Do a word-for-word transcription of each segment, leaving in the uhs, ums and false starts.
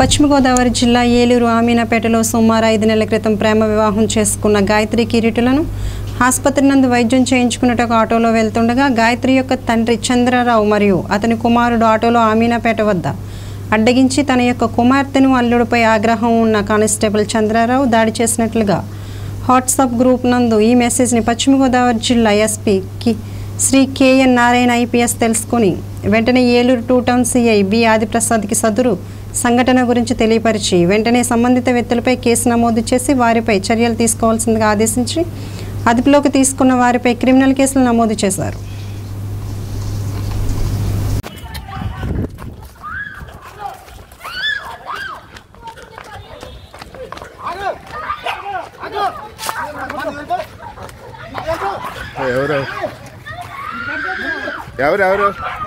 పశ్చిమ గోదావరి జిల్లా ఏలూరు ఆమీనాపేటలో సుమారు ఐదు నెలల క్రితం ప్రేమ వివాహం చేసుకున్న గాయత్రి కిరీటులను ఆసుపత్రి నందు వైద్యం చేయించుకున్నట్టుగా ఆటోలో వెళ్తుండగా గాయత్రి యొక్క తండ్రి చంద్రరావు మరియు అతని కుమారుడు ఆటోలో ఆమీనాపేట వద్ద అడ్డగించి తన యొక్క కుమార్తెను అల్లుడిపై ఆగ్రహం ఉన్న కానిస్టేబుల్ చంద్రరావు దాడి చేసినట్లుగా వాట్సాప్ గ్రూప్ నందు ఈ మెసేజ్ని పశ్చిమ గోదావరి జిల్లా ఎస్పీ కి శ్రీ కేఎన్ నారాయణ ఐపీఎస్ తెలుసుకుని వెంటనే Eluru two town CI B ఆదిప్రసాద్కి సదురు సంఘటన గురించి తెలియపరిచి వెంటనే సంబంధిత వ్యక్తులపై కేసు నమోదు చేసి వారిపై చర్యలు తీసుకోవాల్సిందిగా ఆదేశించి అదుపులోకి తీసుకున్న వారిపై క్రిమినల్ కేసులు నమోదు చేశారు. ఎవరు ఎవరు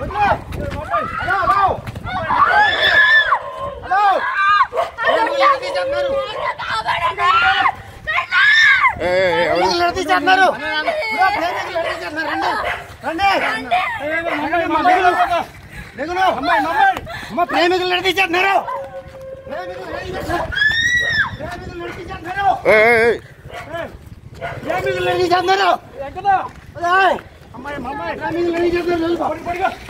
ప్రేమికులు నడిచేస్తున్నారు ప్రేమికులు నడిచేస్తున్నారు అమ్మాయి అమ్మాయి ప్రేమికులు నడిచేస్తున్నారు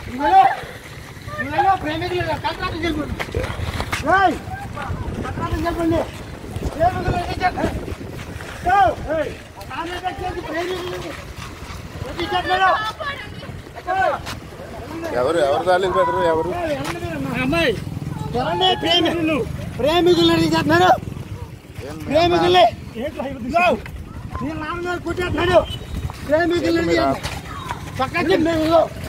ప్రేమికులు కట్రాటం చెప్పండి కట్రాటం చెప్పండి ప్రేమికులు నడిచేస్తున్నారు ఎవరు ఎవరు రాలేదు బెదరు ఎవరు అమ్మాయి ప్రేమికులు ప్రేమికులు నడిచేస్తున్నారు ప్రేమికులే నాన్నగారు కొట్టేస్తున్నాడు ప్రేమికులు పక్కన